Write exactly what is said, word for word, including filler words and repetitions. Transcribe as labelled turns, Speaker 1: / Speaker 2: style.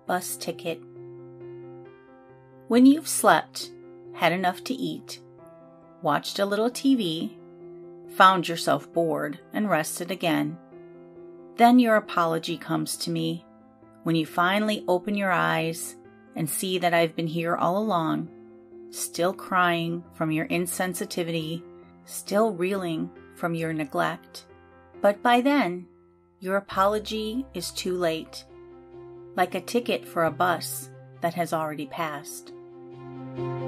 Speaker 1: bus ticket. When you've slept, had enough to eat, watched a little T V, found yourself bored and rested again, then your apology comes to me when you finally open your eyes and see that I've been here all along, still crying from your insensitivity, still reeling from your neglect. But by then, your apology is too late, like a ticket for a bus that has already passed.